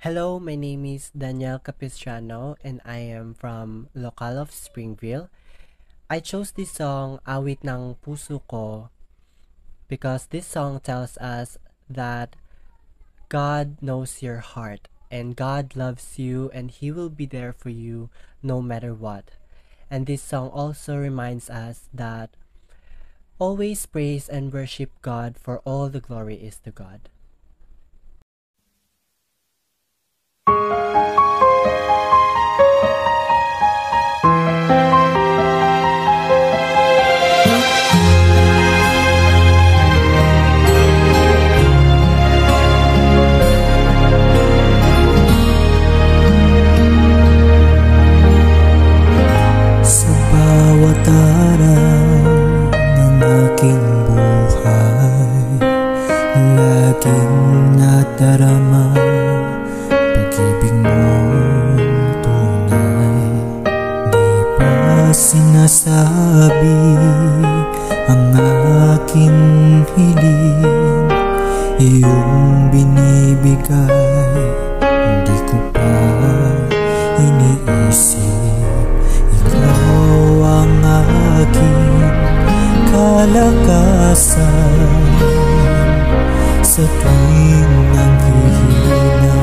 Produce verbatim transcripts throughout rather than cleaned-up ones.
Hello, my name is Daniel Capistrano and I am from local of Springville. I chose this song, Awit ng Puso Ko, because this song tells us that God knows your heart and God loves you and He will be there for you no matter what. And this song also reminds us that always praise and worship God, for all the glory is to God. Sa bawat araw ng aking buhay, laging nadarama pag-ibig mong tunay. Di pa sinasabi ang aking hiling, iyong binibigay, hindi ko pa iniisip. Ikaw ang aking kalakasan sa tuwing nanghihina.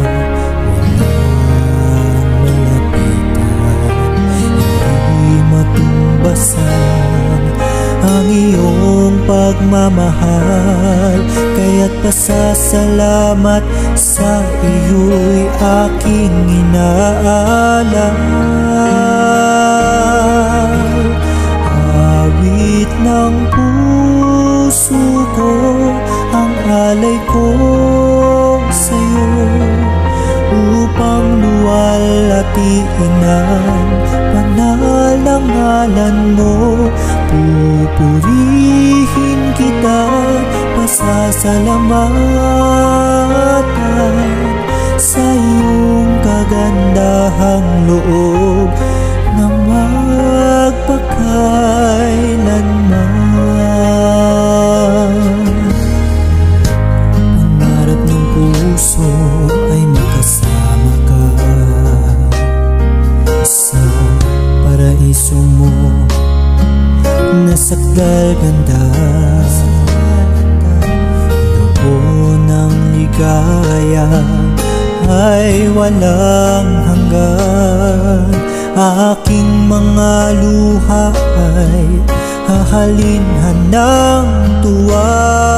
Walang malapitan, hindi matumbasan ang iyong pagmamahal. Kaya't pasasalamat sa iyo'y aking inaalay. Awit ng puso ko, ang alay ko sa'yo, upang luwalhatiin ang banal na ngalan mo. Pupurihin kita, pasasalamatan sa iyong kagandahang loob na magpakailanman. Pangarap ng puso ay makasama ka sa paraiso mo na sakdal ganda. Lubon ng ligaya ay walang hanggan. Aking mga luha ay hahalinhan ng tuwa.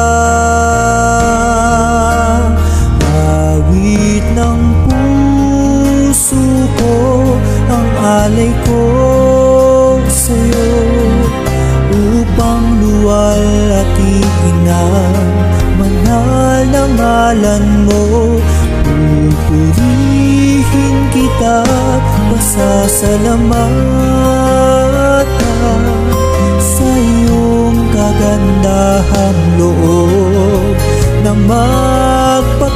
Awit ng puso ko, ang alay ko sa'yo, upang luwalhatiin ang banal na ngalan mo. Pupurihin kita, pasasalamatan sa iyong kagandahang loob na magpakailanman.